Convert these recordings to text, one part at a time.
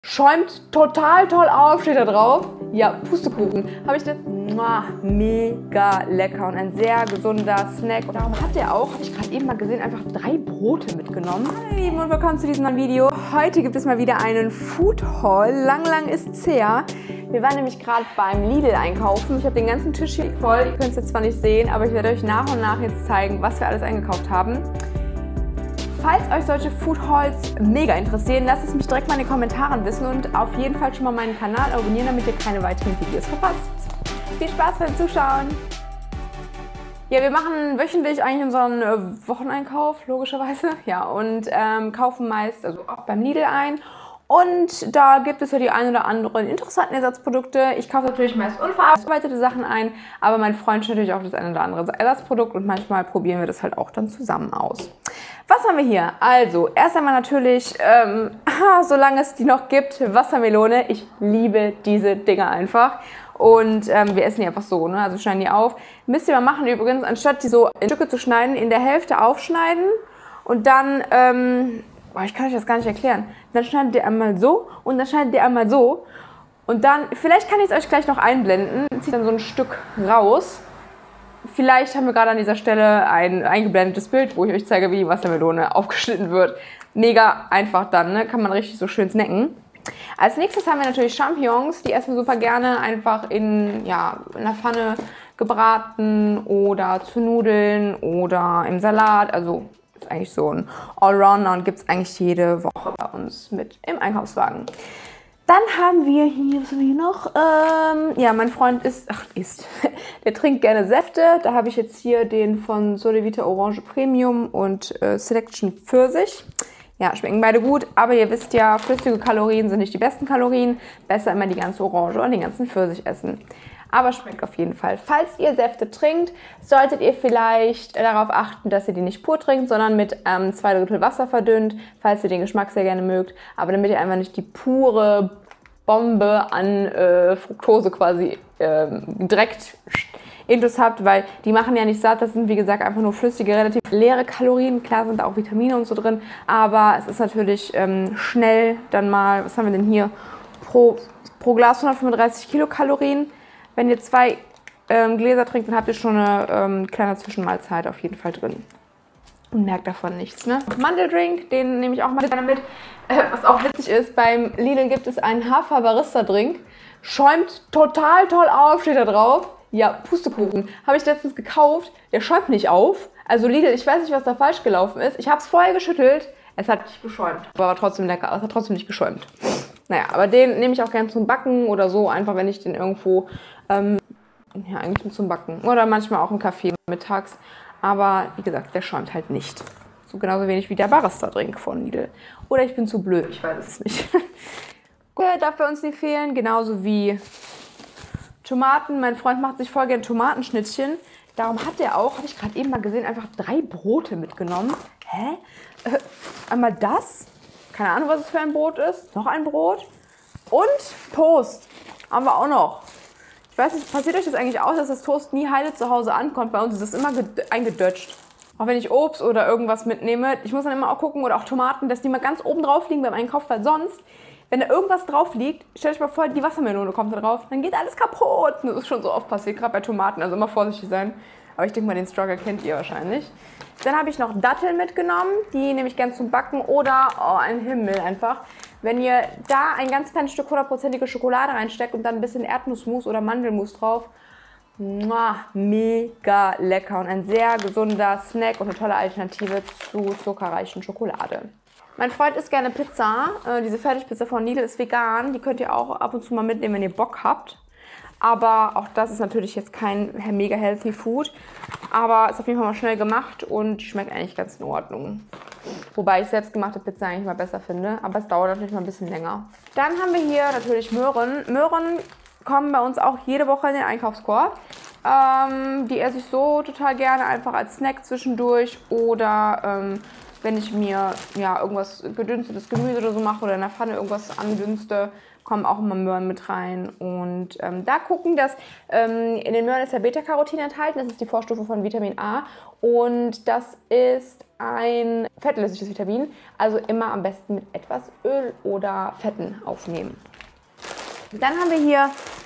Schäumt total toll auf, steht da drauf. Ja, Pustekuchen. Habe ich das? Mega lecker und ein sehr gesunder Snack. Und darum hat der auch, habe ich gerade eben mal gesehen, einfach 3 Brote mitgenommen. Hallo ihr Lieben und willkommen zu diesem neuen Video. Heute gibt es mal wieder einen Food Haul. Lang ist's her. Wir waren nämlich gerade beim Lidl einkaufen. Ich habe den ganzen Tisch hier voll. Ihr könnt es jetzt zwar nicht sehen, aber ich werde euch nach und nach jetzt zeigen, was wir alles eingekauft haben. Falls euch solche Food Hauls mega interessieren, lasst es mich direkt mal in den Kommentaren wissen und auf jeden Fall schon mal meinen Kanal abonnieren, damit ihr keine weiteren Videos verpasst. Viel Spaß beim Zuschauen! Ja, wir machen wöchentlich eigentlich unseren Wocheneinkauf, logischerweise. Ja, und kaufen meist also auch beim Lidl ein. Und da gibt es ja die ein oder anderen interessanten Ersatzprodukte. Ich kaufe natürlich meist unverarbeitete Sachen ein, aber mein Freund stellt natürlich auch das ein oder andere Ersatzprodukt und manchmal probieren wir das halt auch dann zusammen aus. Was haben wir hier? Also, erst einmal natürlich, solange es die noch gibt, Wassermelone. Ich liebe diese Dinger einfach. Und wir essen die einfach so, ne? Also schneiden die auf. Müsst ihr mal machen übrigens, anstatt die so in Stücke zu schneiden, in der Hälfte aufschneiden und dann, ich kann euch das gar nicht erklären. Dann schneidet ihr einmal so und dann schneidet ihr einmal so. Und dann, vielleicht kann ich es euch gleich noch einblenden, zieht dann so ein Stück raus. Vielleicht haben wir gerade an dieser Stelle ein eingeblendetes Bild, wo ich euch zeige, wie die Wassermelone aufgeschnitten wird. Mega einfach dann, ne? Kann man richtig so schön snacken. Als nächstes haben wir natürlich Champignons, die essen wir super gerne, einfach in der Pfanne gebraten oder zu Nudeln oder im Salat. Also ist eigentlich so ein Allrounder und gibt es eigentlich jede Woche bei uns mit im Einkaufswagen. Dann haben wir hier, was haben wir hier noch? Mein Freund der trinkt gerne Säfte. Da habe ich jetzt hier den von Solevita Orange Premium und Selection Pfirsich. Ja, schmecken beide gut, aber ihr wisst ja, flüssige Kalorien sind nicht die besten Kalorien. Besser immer die ganze Orange und den ganzen Pfirsich essen. Aber schmeckt auf jeden Fall. Falls ihr Säfte trinkt, solltet ihr vielleicht darauf achten, dass ihr die nicht pur trinkt, sondern mit 2 Drittel Wasser verdünnt, falls ihr den Geschmack sehr gerne mögt. Aber damit ihr einfach nicht die pure Bombe an Fructose quasi direkt intus habt, weil die machen ja nicht satt, das sind wie gesagt einfach nur flüssige, relativ leere Kalorien. Klar sind da auch Vitamine und so drin, aber es ist natürlich schnell dann mal, was haben wir denn hier, pro Glas 135 Kilokalorien. Wenn ihr 2 Gläser trinkt, dann habt ihr schon eine kleine Zwischenmahlzeit auf jeden Fall drin. Und merkt davon nichts, ne? Mandeldrink, den nehme ich auch mal gerne mit. Was auch witzig ist, beim Lidl gibt es einen Hafer-Barista-Drink. Schäumt total toll auf, steht da drauf. Ja, Pustekuchen. Habe ich letztens gekauft. Der schäumt nicht auf. Also Lidl, ich weiß nicht, was da falsch gelaufen ist. Ich habe es vorher geschüttelt. Es hat nicht geschäumt. Aber war trotzdem lecker. Es hat trotzdem nicht geschäumt. Naja, aber den nehme ich auch gerne zum Backen oder so. Einfach, wenn ich den irgendwo, eigentlich nur zum Backen. Oder manchmal auch im Café mittags. Aber wie gesagt, der schäumt halt nicht. So genauso wenig wie der Barista-Drink von Lidl. Oder ich bin zu blöd. Ich weiß es nicht. Darf bei uns nicht fehlen. Genauso wie Tomaten. Mein Freund macht sich voll gerne Tomatenschnittchen. Darum hat er auch, habe ich gerade eben mal gesehen, einfach 3 Brote mitgenommen. Hä? Einmal das. Keine Ahnung, was es für ein Brot ist. Noch ein Brot. Und Toast. Haben wir auch noch. Ich weiß nicht, passiert euch das eigentlich auch, dass das Toast nie heile zu Hause ankommt? Bei uns ist das immer eingedutscht. Auch wenn ich Obst oder irgendwas mitnehme. Ich muss dann immer auch gucken, oder auch Tomaten, dass die mal ganz oben drauf liegen beim Einkauf, weil sonst, wenn da irgendwas drauf liegt, stellt euch mal vor, die Wassermelone kommt da drauf, dann geht alles kaputt. Das ist schon so oft passiert, gerade bei Tomaten, also immer vorsichtig sein. Aber ich denke mal, den Struggle kennt ihr wahrscheinlich. Dann habe ich noch Datteln mitgenommen, die nehme ich gern zum Backen oder, ein Himmel einfach. Wenn ihr da ein ganz kleines Stück 100%ige Schokolade reinsteckt und dann ein bisschen Erdnussmus oder Mandelmus drauf, mega lecker und ein sehr gesunder Snack und eine tolle Alternative zu zuckerreichen Schokolade. Mein Freund isst gerne Pizza. Diese Fertigpizza von Lidl ist vegan. Die könnt ihr auch ab und zu mal mitnehmen, wenn ihr Bock habt. Aber auch das ist natürlich jetzt kein mega healthy Food. Aber ist auf jeden Fall mal schnell gemacht und die schmeckt eigentlich ganz in Ordnung. Wobei ich selbstgemachte Pizza eigentlich mal besser finde. Aber es dauert natürlich mal ein bisschen länger. Dann haben wir hier natürlich Möhren. Möhren kommen bei uns auch jede Woche in den Einkaufskorb. Die esse ich so total gerne, einfach als Snack zwischendurch oder wenn ich mir ja, irgendwas gedünstetes Gemüse oder so mache oder in der Pfanne irgendwas andünste, kommen auch immer Möhren mit rein. Und da gucken, dass in den Möhren ist ja Beta-Carotin enthalten, das ist die Vorstufe von Vitamin A und das ist ein fettlösliches Vitamin, also immer am besten mit etwas Öl oder Fetten aufnehmen. Dann haben wir hier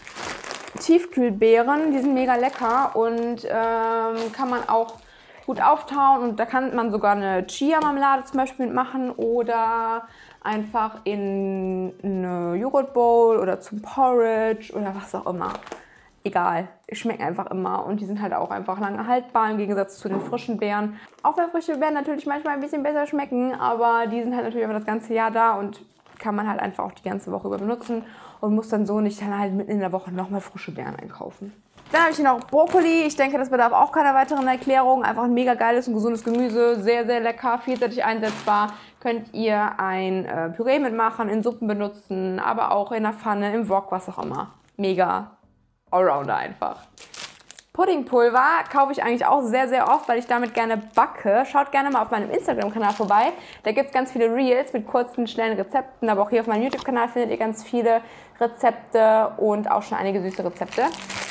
Tiefkühlbeeren, die sind mega lecker und kann man auch gut auftauen und da kann man sogar eine Chia-Marmelade zum Beispiel mitmachen oder einfach in eine Joghurtbowl oder zum Porridge oder was auch immer. Egal, schmecken einfach immer und die sind halt auch einfach lange haltbar im Gegensatz zu den frischen Beeren. Auch wenn frische Beeren natürlich manchmal ein bisschen besser schmecken, aber die sind halt natürlich einfach das ganze Jahr da und kann man halt einfach auch die ganze Woche über benutzen und muss dann so nicht dann halt mitten in der Woche nochmal frische Beeren einkaufen. Dann habe ich hier noch Brokkoli. Ich denke, das bedarf auch keiner weiteren Erklärung. Einfach ein mega geiles und gesundes Gemüse. Sehr, sehr lecker, vielseitig einsetzbar. Könnt ihr ein Püree mitmachen, in Suppen benutzen, aber auch in der Pfanne, im Wok, was auch immer. Mega Allrounder einfach. Puddingpulver kaufe ich eigentlich auch sehr, sehr oft, weil ich damit gerne backe. Schaut gerne mal auf meinem Instagram-Kanal vorbei. Da gibt es ganz viele Reels mit kurzen, schnellen Rezepten. Aber auch hier auf meinem YouTube-Kanal findet ihr ganz viele Rezepte und auch schon einige süße Rezepte.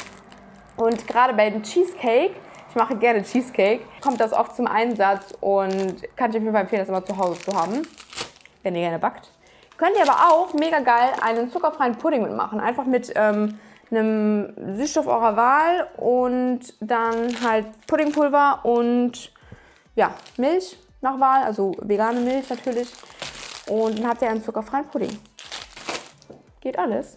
Und gerade bei dem Cheesecake, ich mache gerne Cheesecake, kommt das oft zum Einsatz und kann ich auf jeden Fall empfehlen, das immer zu Hause zu haben, wenn ihr gerne backt. Könnt ihr aber auch mega geil einen zuckerfreien Pudding mitmachen. Einfach mit einem Süßstoff eurer Wahl und dann halt Puddingpulver und ja, Milch nach Wahl, also vegane Milch natürlich. Und dann habt ihr einen zuckerfreien Pudding. Geht alles.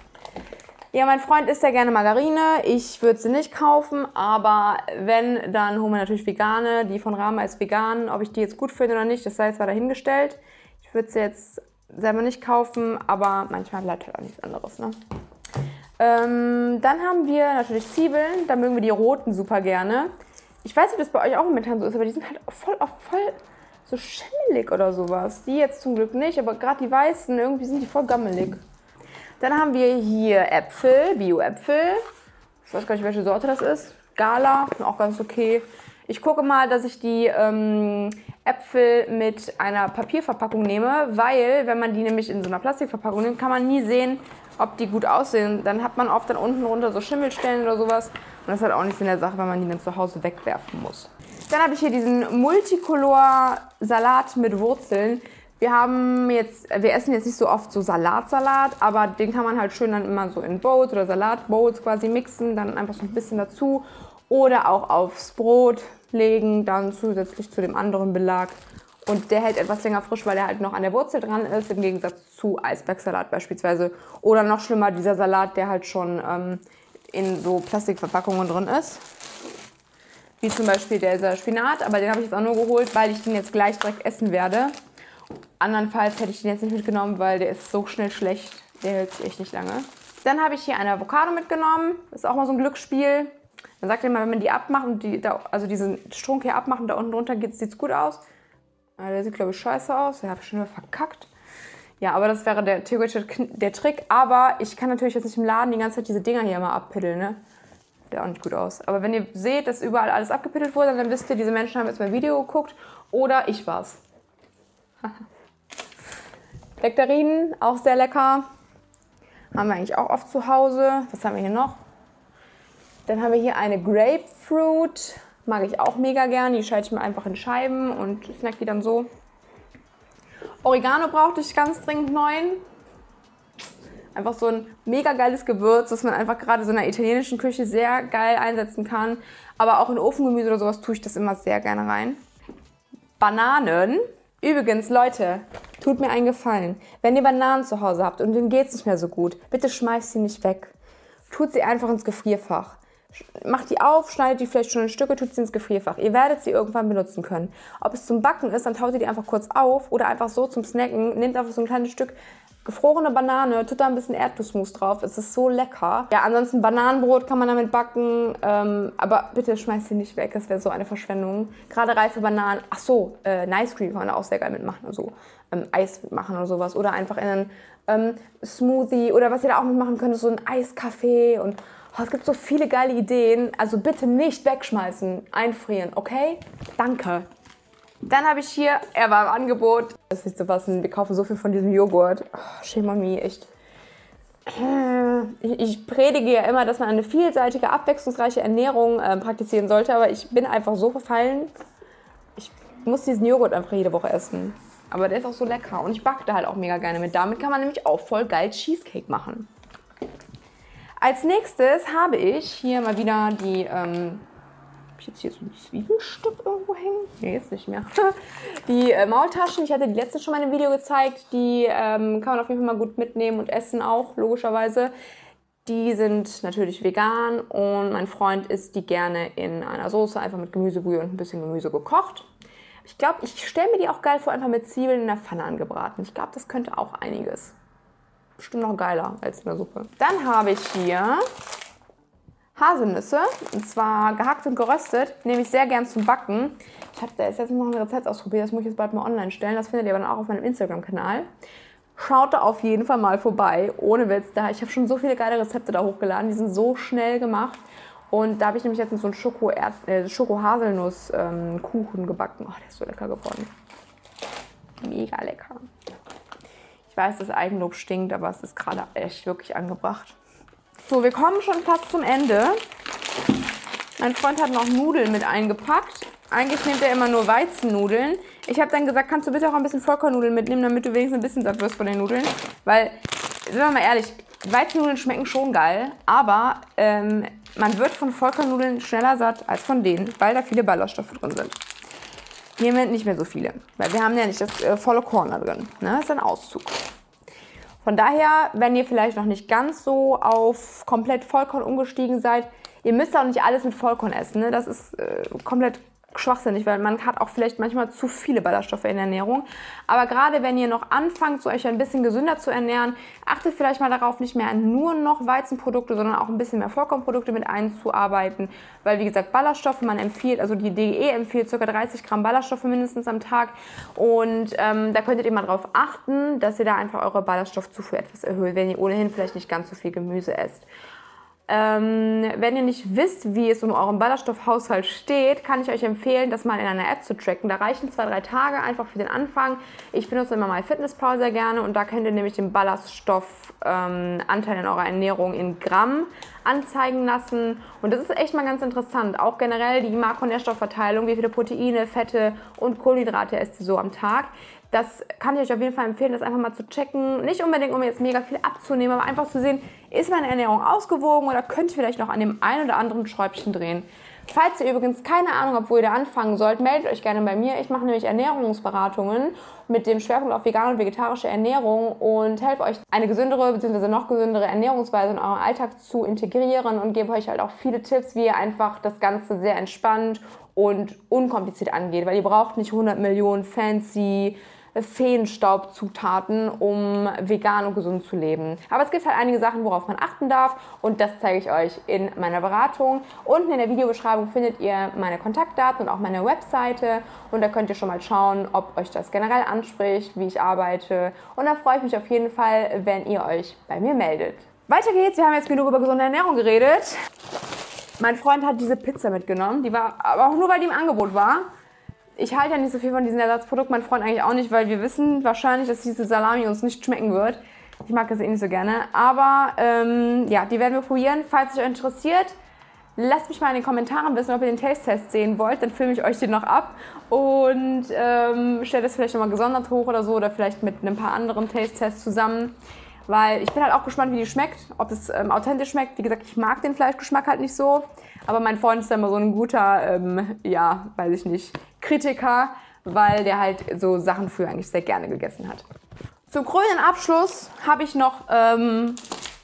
Ja, mein Freund isst ja gerne Margarine. Ich würde sie nicht kaufen, aber wenn, dann holen wir natürlich vegane. Die von Rama ist vegan. Ob ich die jetzt gut finde oder nicht, das sei jetzt mal dahingestellt. Ich würde sie jetzt selber nicht kaufen, aber manchmal bleibt halt auch nichts anderes, ne? Dann haben wir natürlich Zwiebeln. Da mögen wir die roten super gerne. Ich weiß nicht, ob das bei euch auch momentan so ist, aber die sind halt voll so schimmelig oder sowas. Die jetzt zum Glück nicht, aber gerade die weißen, irgendwie sind die voll gammelig. Dann haben wir hier Äpfel, Bio-Äpfel. Ich weiß gar nicht, welche Sorte das ist. Gala, auch ganz okay. Ich gucke mal, dass ich die Äpfel mit einer Papierverpackung nehme, weil, wenn man die nämlich in so einer Plastikverpackung nimmt, kann man nie sehen, ob die gut aussehen. Dann hat man oft dann unten runter so Schimmelstellen oder sowas. Und das ist halt auch nicht in der Sache, wenn man die dann zu Hause wegwerfen muss. Dann habe ich hier diesen Multicolor-Salat mit Wurzeln. Wir essen jetzt nicht so oft so Salat, aber den kann man halt schön dann immer so in Bowls oder Salatbowls quasi mixen, dann einfach so ein bisschen dazu oder auch aufs Brot legen, dann zusätzlich zu dem anderen Belag. Und der hält etwas länger frisch, weil er halt noch an der Wurzel dran ist, im Gegensatz zu Eisbergsalat beispielsweise. Oder noch schlimmer, dieser Salat, der halt schon in so Plastikverpackungen drin ist. Wie zum Beispiel dieser Spinat, aber den habe ich jetzt auch nur geholt, weil ich den jetzt gleich direkt essen werde. Andernfalls hätte ich den jetzt nicht mitgenommen, weil der ist so schnell schlecht. Der hält sich echt nicht lange. Dann habe ich hier eine Avocado mitgenommen. Das ist auch mal so ein Glücksspiel. Dann sagt ihr mal, wenn man die abmacht und also diesen Strunk hier abmacht und da unten drunter geht, sieht es gut aus. Der sieht, glaube ich, scheiße aus. Der habe ich schon wieder verkackt. Ja, aber das wäre der Trick. Aber ich kann natürlich jetzt nicht im Laden die ganze Zeit diese Dinger hier mal abpiddeln, ne? Sieht auch nicht gut aus. Aber wenn ihr seht, dass überall alles abgepittelt wurde, dann wisst ihr, diese Menschen haben jetzt mein Video geguckt. Oder ich war's. Nektarinen, auch sehr lecker. Haben wir eigentlich auch oft zu Hause. Was haben wir hier noch? Dann haben wir hier eine Grapefruit. Mag ich auch mega gern. Die scheide ich mir einfach in Scheiben und snack die dann so. Oregano brauchte ich ganz dringend neuen. Einfach so ein mega geiles Gewürz, das man einfach gerade so in der italienischen Küche sehr geil einsetzen kann. Aber auch in Ofengemüse oder sowas tue ich das immer sehr gerne rein. Bananen. Übrigens, Leute, tut mir einen Gefallen. Wenn ihr Bananen zu Hause habt und denen geht es nicht mehr so gut, bitte schmeißt sie nicht weg. Tut sie einfach ins Gefrierfach. Macht die auf, schneidet die vielleicht schon in Stücke, tut sie ins Gefrierfach. Ihr werdet sie irgendwann benutzen können. Ob es zum Backen ist, dann taut ihr die einfach kurz auf oder einfach so zum Snacken. Nehmt einfach so ein kleines Stück gefrorene Banane, tut da ein bisschen Erdnussmus drauf. Es ist so lecker. Ja, ansonsten Bananenbrot kann man damit backen, aber bitte schmeißt sie nicht weg. Das wäre so eine Verschwendung. Gerade reife Bananen. Ach so, Nice Cream kann man da auch sehr geil mitmachen. Also Eis mitmachen oder sowas. Oder einfach in einen Smoothie. Oder was ihr da auch mitmachen könnt, ist so ein Eiskaffee. Und es gibt so viele geile Ideen. Also bitte nicht wegschmeißen, einfrieren, okay? Danke. Dann habe ich hier, er war im Angebot. Das ist nicht zu fassen, wir kaufen so viel von diesem Joghurt. Oh, shame on me, echt. Ich predige ja immer, dass man eine vielseitige, abwechslungsreiche Ernährung praktizieren sollte, aber ich bin einfach so verfallen. Ich muss diesen Joghurt einfach jede Woche essen. Aber der ist auch so lecker und ich backe da halt auch mega gerne mit. Damit kann man nämlich auch voll geil Cheesecake machen. Als nächstes habe ich hier mal wieder die, habe ich jetzt hier so ein Zwiebelstück irgendwo hängen? Nee, jetzt nicht mehr. Die Maultaschen, ich hatte die letzte schon mal in einem Video gezeigt, die kann man auf jeden Fall mal gut mitnehmen und essen auch, logischerweise. Die sind natürlich vegan und mein Freund isst die gerne in einer Soße, einfach mit Gemüsebrühe und ein bisschen Gemüse gekocht. Ich glaube, ich stelle mir die auch geil vor, einfach mit Zwiebeln in der Pfanne angebraten. Ich glaube, das könnte auch einiges. Bestimmt noch geiler als in der Suppe. Dann habe ich hier Haselnüsse, und zwar gehackt und geröstet, nehme ich sehr gern zum Backen. Ich habe da jetzt noch ein Rezept ausprobiert, das muss ich jetzt bald mal online stellen. Das findet ihr aber dann auch auf meinem Instagram-Kanal. Schaut da auf jeden Fall mal vorbei, ohne Witz. Ich habe schon so viele geile Rezepte da hochgeladen, die sind so schnell gemacht. Und da habe ich nämlich jetzt so einen Schoko-Haselnuss-Kuchen gebacken. Oh, der ist so lecker geworden. Mega lecker. Ich weiß, dass Eigenlob stinkt, aber es ist gerade echt wirklich angebracht. So, wir kommen schon fast zum Ende. Mein Freund hat noch Nudeln mit eingepackt. Eigentlich nimmt er immer nur Weizennudeln. Ich habe dann gesagt, kannst du bitte auch ein bisschen Vollkornnudeln mitnehmen, damit du wenigstens ein bisschen satt wirst von den Nudeln. Weil, sind wir mal ehrlich, Weizennudeln schmecken schon geil, aber man wird von Vollkornnudeln schneller satt als von denen, weil da viele Ballaststoffe drin sind. Hiermit nicht mehr so viele, weil wir haben ja nicht das volle Korn da drin. Ne? Das ist ein Auszug. Von daher, wenn ihr vielleicht noch nicht ganz so auf komplett Vollkorn umgestiegen seid, ihr müsst auch nicht alles mit Vollkorn essen. Ne? Das ist komplett schwachsinnig, weil man hat auch vielleicht manchmal zu viele Ballaststoffe in der Ernährung. Aber gerade wenn ihr noch anfangt, so euch ein bisschen gesünder zu ernähren, achtet vielleicht mal darauf, nicht mehr nur noch Weizenprodukte, sondern auch ein bisschen mehr Vollkornprodukte mit einzuarbeiten. Weil, wie gesagt, Ballaststoffe, man empfiehlt, also die DGE empfiehlt ca. 30 Gramm Ballaststoffe mindestens am Tag. Und da könntet ihr mal darauf achten, dass ihr da einfach eure Ballaststoffzufuhr etwas erhöht, wenn ihr ohnehin vielleicht nicht ganz so viel Gemüse esst. Wenn ihr nicht wisst, wie es um euren Ballaststoffhaushalt steht, kann ich euch empfehlen, das mal in einer App zu tracken. Da reichen 2-3 Tage einfach für den Anfang. Ich benutze immer MyFitnessPal sehr gerne und da könnt ihr nämlich den Ballaststoffanteil in eurer Ernährung in Gramm anzeigen lassen. Und das ist echt mal ganz interessant. Auch generell die Makronährstoffverteilung, wie viele Proteine, Fette und Kohlenhydrate esst ihr so am Tag. Das kann ich euch auf jeden Fall empfehlen, das einfach mal zu checken. Nicht unbedingt, um jetzt mega viel abzunehmen, aber einfach zu sehen, ist meine Ernährung ausgewogen oder könnt ihr vielleicht noch an dem einen oder anderen Schräubchen drehen. Falls ihr übrigens keine Ahnung habt, wo ihr da anfangen sollt, meldet euch gerne bei mir. Ich mache nämlich Ernährungsberatungen mit dem Schwerpunkt auf vegane und vegetarische Ernährung und helfe euch, eine gesündere bzw. noch gesündere Ernährungsweise in euren Alltag zu integrieren und gebe euch halt auch viele Tipps, wie ihr einfach das Ganze sehr entspannt und unkompliziert angeht, weil ihr braucht nicht 100 Millionen fancy Feenstaubzutaten, um vegan und gesund zu leben. Aber es gibt halt einige Sachen, worauf man achten darf und das zeige ich euch in meiner Beratung. Unten in der Videobeschreibung findet ihr meine Kontaktdaten und auch meine Webseite und da könnt ihr schon mal schauen, ob euch das generell anspricht, wie ich arbeite und da freue ich mich auf jeden Fall, wenn ihr euch bei mir meldet. Weiter geht's, wir haben jetzt genug über gesunde Ernährung geredet. Mein Freund hat diese Pizza mitgenommen, die war aber auch nur, weil die im Angebot war. Ich halte ja nicht so viel von diesen Ersatzprodukten, mein Freund eigentlich auch nicht, weil wir wissen wahrscheinlich, dass diese Salami uns nicht schmecken wird. Ich mag das eh nicht so gerne, aber ja, die werden wir probieren. Falls es euch interessiert, lasst mich mal in den Kommentaren wissen, ob ihr den Taste-Test sehen wollt, dann filme ich euch den noch ab und stelle das vielleicht nochmal gesondert hoch oder so oder vielleicht mit ein paar anderen Taste-Tests zusammen. Weil ich bin halt auch gespannt, wie die schmeckt, ob es authentisch schmeckt. Wie gesagt, ich mag den Fleischgeschmack halt nicht so. Aber mein Freund ist dann immer so ein guter, ja, weiß ich nicht, Kritiker, weil der halt so Sachen früher eigentlich sehr gerne gegessen hat. Zum krönenden Abschluss habe ich noch 2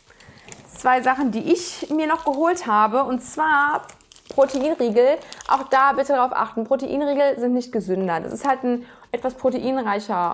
Sachen, die ich mir noch geholt habe. Und zwar Proteinriegel. Auch da bitte darauf achten, Proteinriegel sind nicht gesünder. Das ist halt ein etwas proteinreicher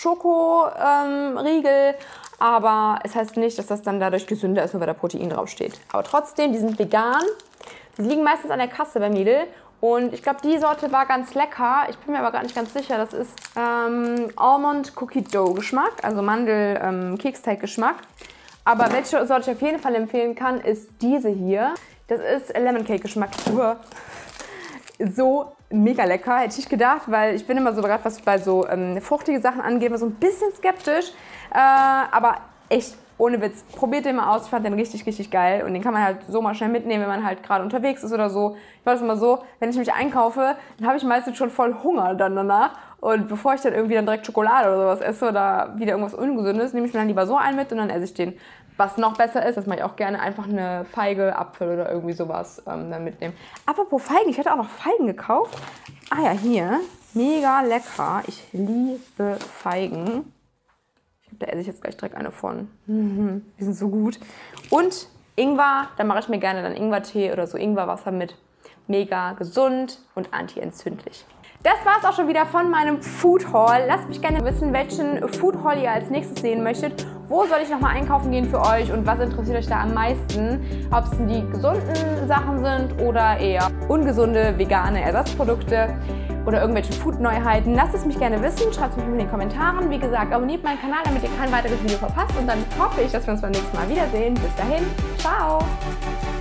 Schokoriegel, aber es heißt nicht, dass das dann dadurch gesünder ist, nur weil da Protein draufsteht. Aber trotzdem, die sind vegan. Die liegen meistens an der Kasse beim Lidl und ich glaube, die Sorte war ganz lecker. Ich bin mir aber gar nicht ganz sicher. Das ist Almond Cookie Dough Geschmack, also Mandel-Keksteig Geschmack. Aber welche Sorte ich auf jeden Fall empfehlen kann, ist diese hier. Das ist Lemon Cake Geschmack. So mega lecker, hätte ich gedacht, weil ich bin immer so gerade, was bei so fruchtige Sachen angeht, immer so ein bisschen skeptisch. Aber echt, ohne Witz, probiert den mal aus. Ich fand den richtig, richtig geil. Und den kann man halt so mal schnell mitnehmen, wenn man halt gerade unterwegs ist oder so. Ich weiß immer so, wenn ich mich einkaufe, dann habe ich meistens schon voll Hunger dann danach. Und bevor ich dann irgendwie dann direkt Schokolade oder sowas esse oder wieder irgendwas Ungesundes, nehme ich mir dann lieber so einen mit und dann esse ich den. Was noch besser ist, das mache ich auch gerne, einfach eine Feige, Apfel oder irgendwie sowas dann mitnehmen. Apropos Feigen, ich hatte auch noch Feigen gekauft. Ah ja, hier. Mega lecker. Ich liebe Feigen. Da esse ich jetzt gleich direkt eine von. Die sind so gut. Und Ingwer, da mache ich mir gerne dann Ingwertee oder so Ingwerwasser mit. Mega gesund und anti-entzündlich. Das war es auch schon wieder von meinem Food Haul. Lasst mich gerne wissen, welchen Food Haul ihr als nächstes sehen möchtet. Wo soll ich nochmal einkaufen gehen für euch und was interessiert euch da am meisten? Ob es die gesunden Sachen sind oder eher ungesunde, vegane Ersatzprodukte oder irgendwelche Food-Neuheiten. Lasst es mich gerne wissen, schreibt es mir in den Kommentaren. Wie gesagt, abonniert meinen Kanal, damit ihr kein weiteres Video verpasst. Und dann hoffe ich, dass wir uns beim nächsten Mal wiedersehen. Bis dahin, ciao!